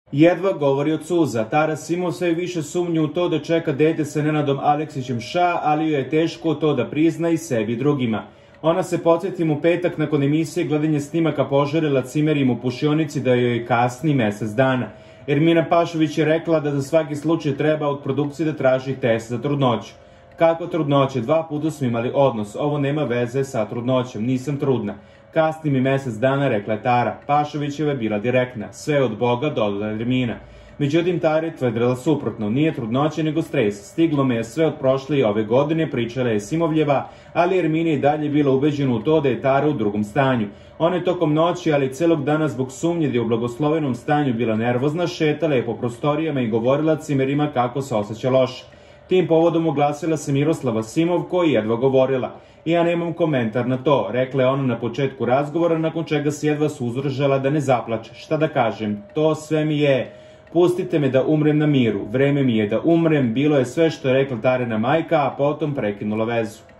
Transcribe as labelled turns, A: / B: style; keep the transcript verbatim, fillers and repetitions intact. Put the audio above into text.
A: Jedva govori od suza. Tara Simov sve više sumnju u to da čeka dete sa Nenadom Aleksićem Ša, ali joj je teško to da prizna i sebi i drugima. Ona se, podsjetim, u petak nakon emisije gledanje snimaka požarila cimerim u pušionici da joj kasni mesec dana. Ermina Pašović je rekla da za svaki slučaj treba od produkcije da traži test za trudnoću. Kako trudnoće? Dva puta smo imali odnos. Ovo nema veze sa trudnoćom. Nisam trudna. Kasni mi mesec dana, rekla je Tara. Pašovićeva je bila direktna. Sve od Boga, dodala Ermina. Međutim, Tara je tvrdila suprotno. Nije trudnoće nego stres. Stiglo me je sve od prošle i ove godine, pričala je Simovljeva, ali Ermina je dalje bila ubeđena u to da je Tara u drugom stanju. Ona je tokom noći, ali celog dana zbog sumnje da je u blagoslovenom stanju bila nervozna, šetala je po prostorijama i govorila cimerima kako se osjeća loše. Tim povodom oglasila se Miroslava Simov, koji jedva govorila. Ja nemam komentar na to, rekla je ona na početku razgovora, nakon čega se jedva suzdržala da ne zaplače. Šta da kažem, to sve mi je... Pustite me da umrem na miru, vreme mi je da umrem, bilo je sve što je rekla Tarina majka, a potom prekinula vezu.